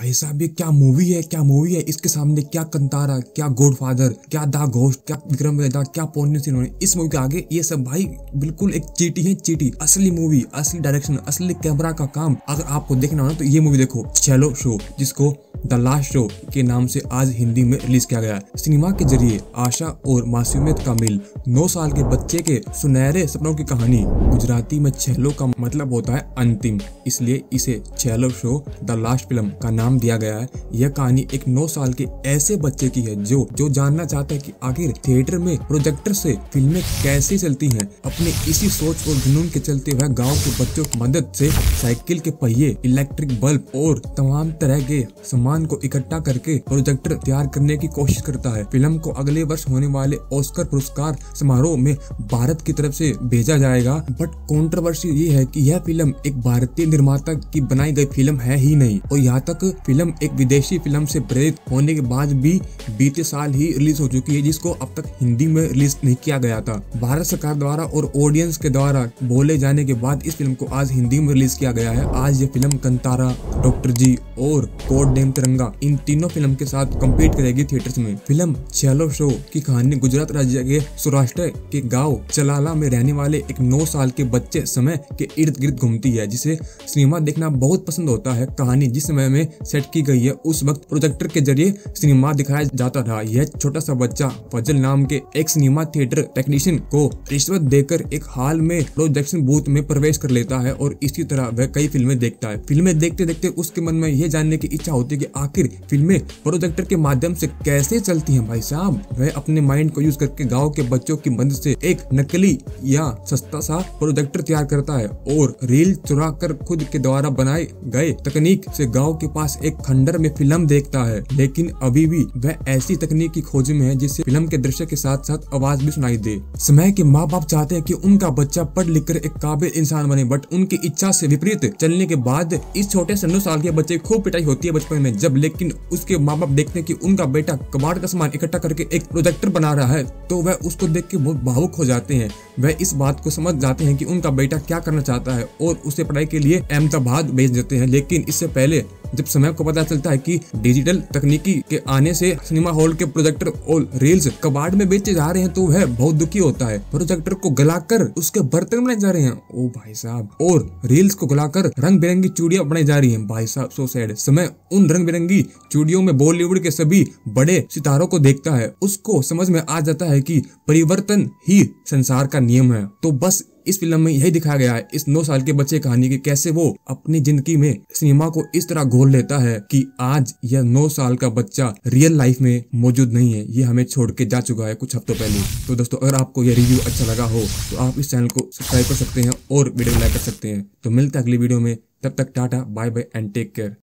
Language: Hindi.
भाई साहब ये क्या मूवी है, क्या मूवी है। इसके सामने क्या कंतारा, क्या गॉडफादर, क्या द घोस्ट, क्या विक्रम वेदा, क्या पोन्नियन सेल्वन। इस मूवी के आगे ये सब भाई बिल्कुल एक चीटी है, चीटी। असली मूवी, असली डायरेक्शन, असली कैमरा का काम अगर आपको देखना हो ना तो ये मूवी देखो, शैलो शो, जिसको द लास्ट शो के नाम से आज हिंदी में रिलीज किया गया है। सिनेमा के जरिए आशा और मासूमियत का मिल, 9 साल के बच्चे के सुनहरे सपनों की कहानी। गुजराती में छेलो का मतलब होता है अंतिम, इसलिए इसे Chhello show the last film का नाम दिया गया है। यह कहानी एक 9 साल के ऐसे बच्चे की है जो जानना चाहता है कि आखिर थिएटर में प्रोजेक्टर से फिल्में कैसे चलती हैं। अपने इसी सोच और जुनून के चलते वह गाँव के बच्चों की मदद से साइकिल के पहिए, इलेक्ट्रिक बल्ब और तमाम तरह के सामान को इकट्ठा करके प्रोजेक्टर तैयार करने की कोशिश करता है। फिल्म को अगले वर्ष होने वाले ऑस्कर पुरस्कार समारोह में भारत की तरफ से भेजा जाएगा। बट कंट्रोवर्सी ये है कि यह फिल्म एक भारतीय निर्माता की बनाई गई फिल्म है ही नहीं, और यहाँ तक फिल्म एक विदेशी फिल्म से प्रेरित होने के बाद भी बीते साल ही रिलीज हो चुकी है, जिसको अब तक हिंदी में रिलीज नहीं किया गया था। भारत सरकार द्वारा और ऑडियंस के द्वारा बोले जाने के बाद इस फिल्म को आज हिंदी में रिलीज किया गया है। आज ये फिल्म कंतारा, डॉक्टर जी और कोड नेम तिरंगा, इन तीनों फिल्म के साथ कम्पीट करेगी थिएटर्स में। फिल्म शैलो शो की कहानी गुजरात राज्य के सौराष्ट्र के गांव चलाला में रहने वाले एक 9 साल के बच्चे समय के इर्द गिर्द घूमती है, जिसे सिनेमा देखना बहुत पसंद होता है। कहानी जिस समय में सेट की गई है उस वक्त प्रोजेक्टर के जरिए सिनेमा दिखाया जाता था। यह छोटा सा बच्चा फजल नाम के एक सिनेमा थिएटर टेक्नीशियन को रिश्वत देकर एक हाल में प्रोजेक्शन बूथ में प्रवेश कर लेता है और इसी तरह वह कई फिल्में देखता है। फिल्में देखते देखते उसके मन में यह जानने की इच्छा होती है कि आखिर फिल्में प्रोजेक्टर के माध्यम से कैसे चलती हैं। भाई साहब वह अपने माइंड को यूज करके गांव के बच्चों की मदद से एक नकली या सस्ता सा प्रोजेक्टर तैयार करता है और रील चुरा कर खुद के द्वारा बनाए गए तकनीक से गांव के पास एक खंडर में फिल्म देखता है। लेकिन अभी भी वह ऐसी तकनीक की खोज में है जिससे फिल्म के दृश्य के साथ साथ आवाज भी सुनाई दे। समय के माँ बाप चाहते हैं कि उनका बच्चा पढ़ लिख कर एक काबिल इंसान बने, बट उनकी इच्छा से विपरीत चलने के बाद इस छोटे से 9 साल के बच्चे खूब पिटाई होती है बचपन में। जब लेकिन उसके माँ बाप देखते हैं कि उनका बेटा कबाड़ का सामान इकट्ठा करके एक प्रोजेक्टर बना रहा है तो वह उसको देख के बहुत भावुक हो जाते हैं। वह इस बात को समझ जाते हैं कि उनका बेटा क्या करना चाहता है और उसे पढ़ाई के लिए अहमदाबाद भेज देते हैं। लेकिन इससे पहले जब समय को पता चलता है कि डिजिटल तकनीकी के आने से सिनेमा हॉल के प्रोजेक्टर और रील्स कबाड़ में बेचे जा रहे हैं तो वह बहुत दुखी होता है। प्रोजेक्टर को गलाकर उसके बर्तन बनाए जा रहे हैं, ओ भाई साहब, और रील्स को गलाकर रंग बिरंगी चूड़ियां बनाई जा रही हैं। भाई साहब सो सैड। समय उन रंग बिरंगी चूड़ियों में बॉलीवुड के सभी बड़े सितारों को देखता है, उसको समझ में आ जाता है कि परिवर्तन ही संसार का नियम है। तो बस इस फिल्म में यही दिखाया गया है इस 9 साल के बच्चे कहानी की, कैसे वो अपनी जिंदगी में सिनेमा को इस तरह घोल लेता है कि आज यह 9 साल का बच्चा रियल लाइफ में मौजूद नहीं है, ये हमें छोड़ के जा चुका है कुछ हफ्तों पहले। तो दोस्तों अगर आपको यह रिव्यू अच्छा लगा हो तो आप इस चैनल को सब्सक्राइब कर सकते हैं और वीडियो लाइक कर सकते हैं। तो मिलते हैं अगली वीडियो में, तब तक tata bye bye and take care.